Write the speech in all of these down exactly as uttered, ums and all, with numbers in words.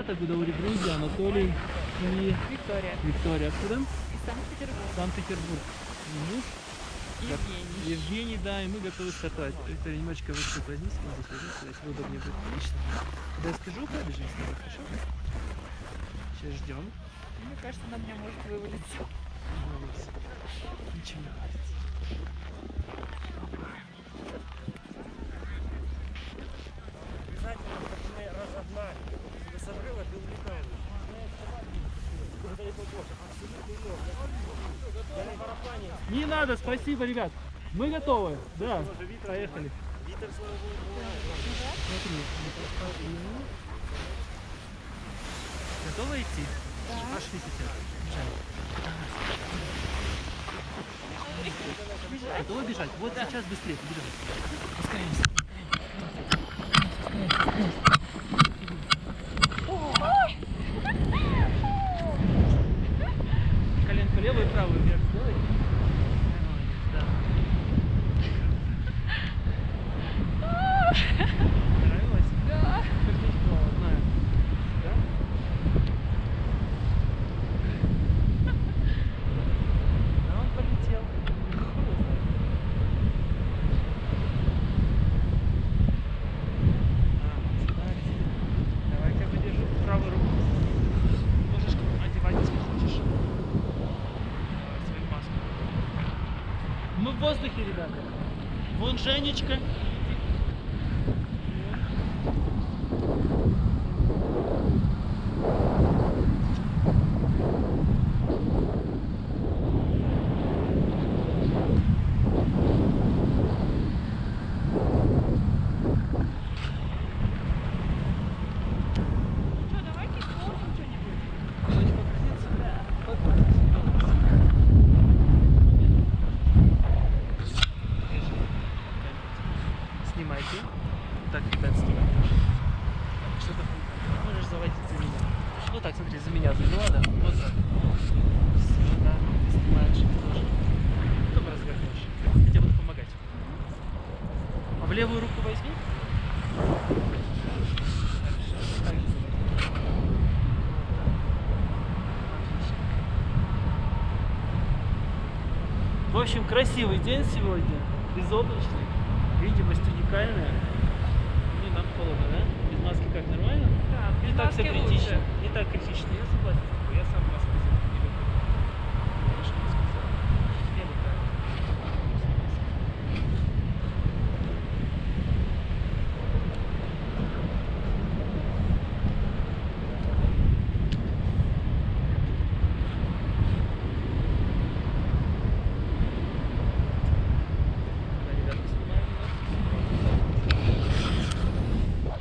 ребята, Гудаури, Грузия, Анатолий и Виктория. Виктория. Откуда? Из Санкт-Петербурга. Санкт-Петербург. Муж Евгений. Евгений, да, и мы готовы стартовать. Виктория, немножечко выше возьми, здесь возьми, если удобнее будет. Отлично. Когда я скажу, побежим с тобой, хорошо? Сейчас ждем. Мне кажется, на меня может вывалиться. Ничего не нравится. Обязательно мы разогнали. Без обрыва ты улетаешь. Я на параплане. Не надо, спасибо, ребят. Мы готовы. Да, поехали. Витер, слава богу, Смотри. Готовы идти? Да. Пошли сейчас. Бежать. Готовы бежать? Вот сейчас быстрее побежим. Ускоряемся. Коленку левую и правую вверх сделай. Да. Нравилось? Да. Как здесь было, знаю. Да? А он полетел. Давай-ка подержу правую руку. Можешь одевать, если хочешь. Давай свою маску. Мы в воздухе, ребята. Вон Женечка. Что, давайте исполним что-нибудь. Хочешь покрутиться? Да. Снимайте. Так, ребят, снимай. Что-то можешь заводить за меня. Ну так, смотри, за меня завела, да? Вот так. Все, да. Ты снимаешь тоже. Потом развернешь. Я тебе буду помогать. А в левую руку возьми. Хорошо. Так же заводи. Отлично. В общем, красивый день сегодня. Безоблачный. Видимость уникальная. Ну и нам холодно, да? Без маски как, нормально? Да, Не без так все маски критично. лучше. Не так критично. Я согласен с тобой. Я сам маску не люблю. Конечно, не сказал. Я летаю. Да, ребята, снимаем нас.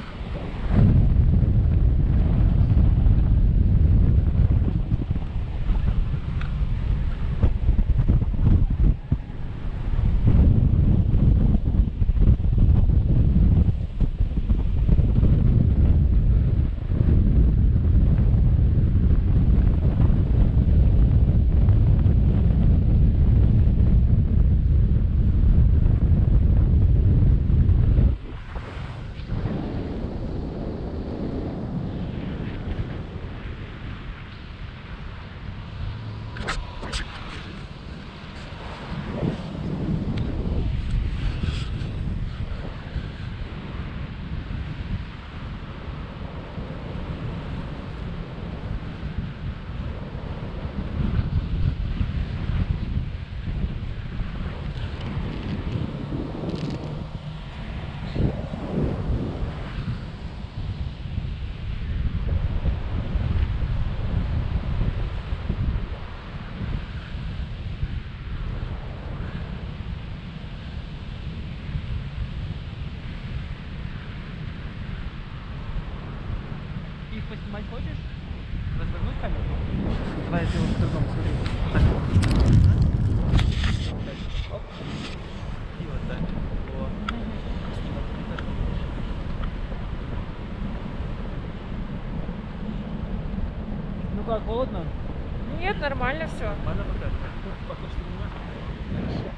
Их поснимать хочешь? Развернуть камеру? Давай я сделаю по-другому, смотри. Вот так. Вот так. Оп. И вот так. О. Снимок. Вот так. Ну как, холодно? Нет, нормально все. Нормально пока? Пока что нормально? Хорошо.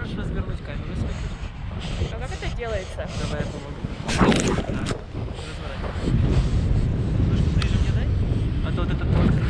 можешь развернуть камеру, если хочешь. А как это делается? Давай я помогу. Так, разворачивай. Немножко ближе мне дай. А то вот этот вот